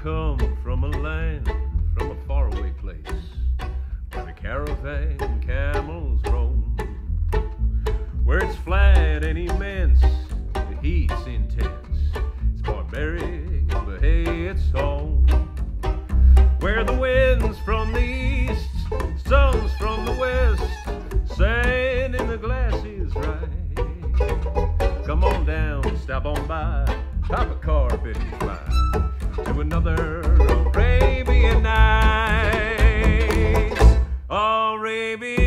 come from a land, from a faraway place, where the caravan camels roam, where it's flat and immense, the heat's intense, it's barbaric, but hey, it's home, where the wind's from the east, sun's from the west, sand in the glass is right. Come on down, stop on by, pop a carpet and fly to another Arabian night. Arabian